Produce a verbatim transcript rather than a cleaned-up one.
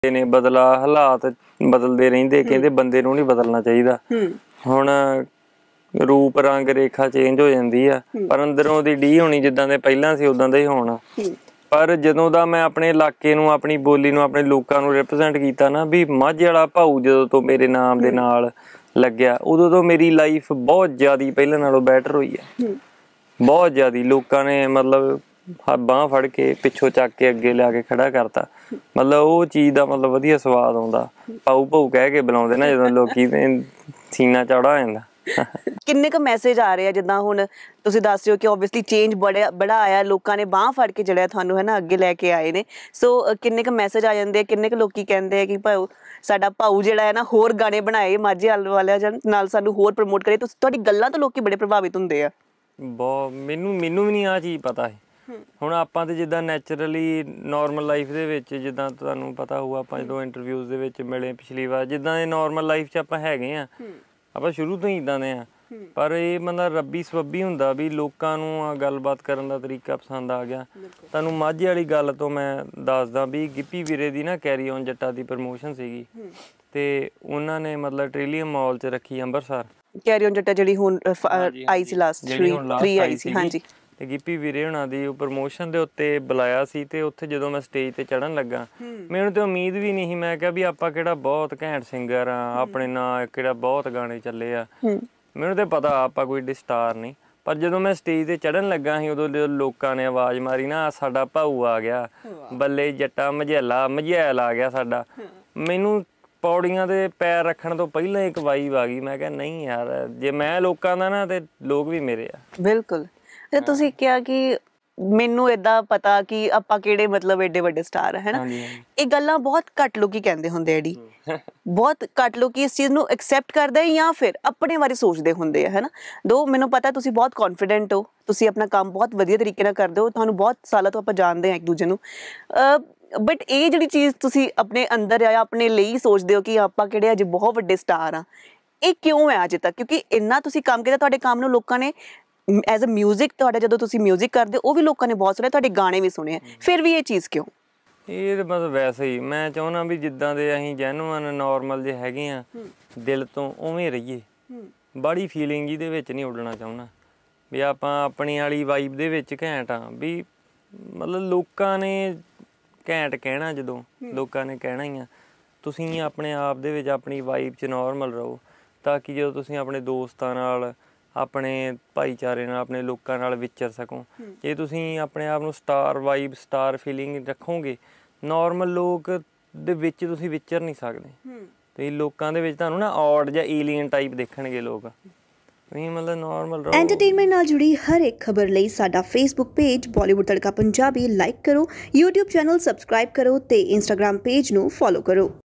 ਨੇ ਬਦਲਾ ਹਾਲਾਤ ਬਦਲਦੇ ਰਹਿੰਦੇ, ਕਹਿੰਦੇ ਬੰਦੇ ਨੂੰ ਨਹੀਂ ਬਦਲਣਾ ਚਾਹੀਦਾ। ਹੁਣ ਰੂਪ ਰੰਗ ਰੇਖਾ ਚੇਂਜ ਹੋ ਜਾਂਦੀ ਆ, ਪਰ ਅੰਦਰੋਂ ਉਹਦੀ ਡੀ ਹੋਣੀ ਜਿੱਦਾਂ ਦੇ ਪਹਿਲਾਂ ਸੀ ਉਦਾਂ ਦਾ ਹੀ ਹੋਣਾ। ਪਰ ਜਦੋਂ ਦਾ ਮੈਂ ਆਪਣੇ ਇਲਾਕੇ ਨੂੰ, ਆਪਣੀ ਬੋਲੀ ਨੂੰ, ਆਪਣੇ ਲੋਕਾਂ ਨੂੰ ਰਿਪਰੈਜ਼ੈਂਟ ਕੀਤਾ ਨਾ, ਵੀ ਮਾਝੇ ਵਾਲਾ ਭਾਊ ਜਦੋਂ ਤੋਂ ਮੇਰੇ ਨਾਮ ਦੇ ਨਾਲ ਲੱਗਿਆ, ਉਦੋਂ ਤੋਂ ਮੇਰੀ ਲਾਈਫ ਬਹੁਤ ਜ਼ਿਆਦਾ ਪਹਿਲਾਂ ਨਾਲੋਂ ਬੈਟਰ ਹੋਈ ਹੈ। ਬਹੁਤ ਜ਼ਿਆਦਾ ਲੋਕਾਂ ਨੇ ਮਤਲਬ ਬਾਂਹ ਫੜ ਕੇ ਪਿੱਛੋਂ ਚੱਕ ਕੇ ਅੱਗੇ ਲਿਆ ਕੇ ਖੜਾ ਕਰਤਾ। ਮਤਲਬ ਉਹ ਚੀਜ਼ ਦਾ ਮਤਲਬ ਵਧੀਆ ਸਵਾਦ ਆਉਂਦਾ। ਭਾਊ ਭਾਊ ਕਹਿ ਕੇ ਬੁਲਾਉਂਦੇ ਨਾ ਜਦੋਂ ਲੋਕੀ, ਸੀਨਾ ਚੌੜਾ ਹੋ ਜਾਂਦਾ। ਕਿੰਨੇ ਕੁ ਮੈਸੇਜ ਆ ਰਹੇ ਆ, ਜਿੱਦਾਂ ਹੁਣ ਤੁਸੀਂ ਦੱਸ ਰਹੇ ਹੋ ਕਿ ਓਬਵੀਅਸਲੀ ਚੇਂਜ ਬੜਾ ਬੜਾ ਆਇਆ, ਲੋਕਾਂ ਨੇ ਬਾਂਹ ਫੜ ਕੇ ਜਿਹੜਾ ਤੁਹਾਨੂੰ ਹੈ ਨਾ ਅੱਗੇ ਲੈ ਕੇ ਆਏ ਨੇ। ਸੋ ਕਿੰਨੇ ਕੁ ਮੈਸੇਜ ਆ ਜਾਂਦੇ ਆ, ਕਿੰਨੇ ਕੁ ਲੋਕੀ ਕਹਿੰਦੇ ਆ ਕਿ ਭਾਊ ਸਾਡਾ ਭਾਊ ਜਿਹੜਾ ਹੈ ਨਾ ਹੋਰ ਗਾਣੇ ਬਣਾਏ ਮਾਝੇ ਵਾਲਿਆਂ ਨਾਲ, ਸਾਨੂੰ ਹੋਰ ਪ੍ਰਮੋਟ ਕਰੇ। ਤੁਸੀਂ ਤੁਹਾਡੀ ਗੱਲਾਂ ਤੋਂ ਲੋਕੀ ਬੜੇ ਪ੍ਰਭਾਵਿਤ ਹੁੰਦੇ ਆ। ਬਹੁਤ ਮੈਨੂੰ ਮੈਨੂੰ ਵੀ ਨਹੀਂ ਆਹ ਚੀਜ਼ ਪਤਾ ਹੈ। ਹੁਣ ਆਪਾਂ ਤੇ ਜਿੱਦਾਂ ਨੈਚੁਰਲੀ ਨੋਰਮਲ ਲਾਈਫ ਦੇ ਵਿੱਚ, ਜਿੱਦਾਂ ਤੁਹਾਨੂੰ ਪਤਾ ਹੋਊ ਆਪਾਂ ਜਦੋਂ ਇੰਟਰਵਿਊਜ਼ ਦੇ ਵਿੱਚ ਮਿਲੇ ਪਿਛਲੀ ਵਾਰ, ਜਿੱਦਾਂ ਇਹ ਨੋਰਮਲ ਲਾਈਫ 'ਚ ਆਪਾਂ ਹੈਗੇ ਹਾਂ, ਆਪਾਂ ਸ਼ੁਰੂ ਤੋਂ ਹੀ ਇੱਦਾਂ ਦੇ ਹਾਂ। ਪਰ ਇਹ ਮਤਲਬ ਰੱਬੀ ਸਬੱਬੀ ਹੁੰਦਾ ਵੀ ਲੋਕਾਂ ਨੂੰ ਗੱਲਬਾਤ ਕਰਨ ਦਾ ਤਰੀਕਾ ਪਸੰਦ ਆ ਗਿਆ। ਤੁਹਾਨੂੰ ਮਾਝੇ ਵਾਲੀ ਗੱਲ ਤੋਂ ਮੈਂ ਦੱਸਦਾ ਵੀ ਗਿੱਪੀ ਵੀਰੇ ਦੀ ਨਾ ਕੈਰੀ ਔਨ ਜੱਟਾ ਦੀ ਪ੍ਰਮੋਸ਼ਨ ਸੀਗੀ, ਤੇ ਉਹਨਾਂ ਨੇ ਮਤਲਬ ਟ੍ਰਿਲੀਅਮ ਮਾਲ 'ਚ ਰੱਖੀ ਅੰਮ੍ਰਿਤਸਰ। ਕੈਰੀ ਔਨ ਜੱਟਾ ਜਿਹੜੀ ਹੁਣ ਆਈ ਸੀ ਲਾਸਟ ਥ੍ਰੀ ਆਈ ਸੀ, ਹਾਂਜੀ। ਤੇ ਗਿੱਪੀ ਵੀਰੇ ਹੁਣਾਂ ਦੀ ਉਹ ਪ੍ਰਮੋਸ਼ਨ ਦੇ ਉੱਤੇ ਬੁਲਾਇਆ ਸੀ, ਤੇ ਉੱਥੇ ਜਦੋਂ ਮੈਂ ਸਟੇਜ ਤੇ ਚੜ੍ਹਨ ਲੱਗਾ, ਮੈਨੂੰ ਤੇ ਉਮੀਦ ਵੀ ਨਹੀਂ ਸੀ। ਮੈਂ ਕਿਹਾ ਵੀ ਆਪਾਂ ਕਿਹੜਾ ਬਹੁਤ ਘੈਂਟ ਸਿੰਗਰ ਆ, ਆਪਣੇ ਨਾਂ ਕਿਹੜਾ ਬਹੁਤ ਗਾਣੇ ਚੱਲੇ ਆ, ਮੈਨੂੰ ਤੇ ਪਤਾ ਆਪਾਂ ਕੋਈ ਏਡੇ ਸਟਾਰ ਨਹੀਂ। ਪਰ ਜਦੋਂ ਮੈਂ ਸਟੇਜ ਤੇ ਚੜ੍ਹਨ ਲੱਗਾ ਸੀ, ਉਦੋਂ ਜਦੋਂ ਲੋਕਾਂ ਨੇ ਆਵਾਜ਼ ਮਾਰੀ ਨਾ, ਸਾਡਾ ਭਾਊ ਆ ਗਿਆ, ਬੱਲੇ ਜੱਟਾ ਮਝੈਲਾ ਮਝੈਲ ਆ ਗਿਆ ਸਾਡਾ, ਮੈਨੂੰ ਪੌੜੀਆਂ ਦੇ ਪੈਰ ਰੱਖਣ ਤੋਂ ਪਹਿਲਾਂ ਇੱਕ ਵਾਈਬ ਆ ਗਈ। ਮੈਂ ਕਿਹਾ ਨਹੀਂ ਯਾਰ, ਜੇ ਮੈਂ ਲੋਕਾਂ ਦਾ ਨਾ ਤੇ ਲੋਕ ਵੀ ਮੇਰੇ ਆ। ਬਿਲਕੁਲ। ਤੇ ਤੁਸੀਂ ਕਿਹਾ ਕਿ ਮੈਨੂੰ ਏਦਾਂ ਪਤਾ ਕਿ ਆਪਾਂ ਕਿਹੜੇ ਮਤਲਬ ਏਡੇ ਵੱਡੇ ਸਟਾਰ ਹੈ ਨਾ, ਇਹ ਗੱਲਾਂ ਬਹੁਤ ਘੱਟ ਲੋਕੀ ਕਹਿੰਦੇ ਹੁੰਦੇ ਐਡੀ, ਬਹੁਤ ਘੱਟ ਲੋਕੀ ਇਸ ਚੀਜ਼ ਨੂੰ ਐਕਸੈਪਟ ਕਰਦੇ ਜਾਂ ਫਿਰ ਆਪਣੇ ਬਾਰੇ ਸੋਚਦੇ ਹੁੰਦੇ ਆ, ਹੈ ਨਾ। ਦੋ ਮੈਨੂੰ ਪਤਾ ਤੁਸੀਂ ਬਹੁਤ ਕੌਨਫੀਡੈਂਟ ਹੋ, ਤੁਸੀਂ ਆਪਣਾ ਕੰਮ ਬਹੁਤ ਵਧੀਆ ਤਰੀਕੇ ਨਾਲ ਕਰਦੇ ਹੋ, ਤੁਹਾਨੂੰ ਬਹੁਤ ਸਾਲਾਂ ਤੋਂ ਆਪਾਂ ਜਾਣਦੇ ਹਾਂ ਇੱਕ ਦੂਜੇ ਨੂੰ। ਬਟ ਇਹ ਜਿਹੜੀ ਚੀਜ਼ ਤੁਸੀਂ ਆਪਣੇ ਅੰਦਰ ਆ ਆਪਣੇ ਲਈ ਸੋਚਦੇ ਹੋ ਕਿ ਆਪਾਂ ਕਿਹੜੇ ਅਜੇ ਬਹੁਤ ਵੱਡੇ ਸਟਾਰ ਆ, ਇਹ ਕਿਉਂ ਹੈ ਅਜੇ ਤੱਕ? ਕਿਉਂਕਿ ਇੰਨਾ ਤੁਸੀਂ ਕੰਮ ਕੀਤਾ, ਤੁਹਾਡੇ ਕੰਮ ਨੂੰ ਲੋਕਾਂ ਨੇ ਐਜ਼ ਅ ਮਿਊਜ਼ਿਕ, ਤੁਹਾਡਾ ਜਦੋਂ ਤੁਸੀਂ ਮਿਊਜ਼ਿਕ ਕਰਦੇ ਉਹ ਵੀ ਲੋਕਾਂ ਨੇ ਬਹੁਤ ਸੁਣਿਆ, ਤੁਹਾਡੇ ਗਾਣੇ ਵੀ ਸੁਣੇ ਆ, ਫਿਰ ਵੀ ਇਹ ਚੀਜ਼ ਕਿਉਂ? ਇਹ ਮਤਲਬ ਵੈਸੇ ਹੀ ਮੈਂ ਚਾਹੁੰਦਾ ਵੀ ਜਿੱਦਾਂ ਦੇ ਅਸੀਂ ਜੈਨੂਅਨ ਨੋਰਮਲ ਜੇ ਹੈਗੇ ਆ ਦਿਲ ਤੋਂ, ਉਵੇਂ ਰਹੀਏ। ਬੜੀ ਫੀਲਿੰਗ ਜਿਹਦੇ ਵਿੱਚ ਨਹੀਂ ਉੱਡਣਾ ਚਾਹੁੰਦਾ ਵੀ ਆਪਾਂ ਆਪਣੀ ਵਾਲੀ ਵਾਈਬ ਦੇ ਵਿੱਚ ਘੈਂਟ ਆ। ਵੀ ਮਤਲਬ ਲੋਕਾਂ ਨੇ ਘੈਂਟ ਕਹਿਣਾ, ਜਦੋਂ ਲੋਕਾਂ ਨੇ ਕਹਿਣਾ ਹੀ ਆ, ਤੁਸੀਂ ਆਪਣੇ ਆਪ ਦੇ ਵਿੱਚ ਆਪਣੀ ਵਾਈਬ 'ਚ ਨੋਰਮਲ ਰਹੋ, ਤਾਂ ਕਿ ਜਦੋਂ ਤੁਸੀਂ ਆਪਣੇ ਦੋਸਤਾਂ ਨਾਲ, ਆਪਣੇ ਭਾਈਚਾਰੇ ਨਾਲ, ਆਪਣੇ ਲੋਕਾਂ ਨਾਲ ਵਿਚਰ ਸਕੋ। ਜੇ ਤੁਸੀਂ ਆਪਣੇ ਆਪ ਨੂੰ ਸਟਾਰ ਵਾਈਬ, ਸਟਾਰ ਫੀਲਿੰਗ ਰੱਖੋਗੇ, ਨੋਰਮਲ ਲੋਕ ਦੇ ਵਿੱਚ ਤੁਸੀਂ ਵਿਚਰ ਨਹੀਂ ਸਕਦੇ। ਤੁਸੀਂ ਲੋਕਾਂ ਦੇ ਵਿੱਚ ਤੁਹਾਨੂੰ ਨਾ ਔਡ ਜਾਂ ਏਲੀਅਨ ਟਾਈਪ ਦੇਖਣਗੇ ਲੋਕ। ਤੁਸੀਂ ਮਤਲਬ ਨੋਰਮਲ ਰਹੋ। ਐਂਟਰਟੇਨਮੈਂਟ ਨਾਲ ਜੁੜੀ ਹਰ ਇੱਕ ਖਬਰ ਲਈ ਸਾਡਾ Facebook page Bollywood Tadka Punjabi like ਕਰੋ, ਯੂਟਿਊਬ ਚੈਨਲ ਸਬਸਕ੍ਰਾਈਬ ਕਰੋ ਤੇ ਇੰਸਟਾਗ੍ਰਾਮ ਪੇਜ ਨੂੰ ਫੋਲੋ ਕਰੋ।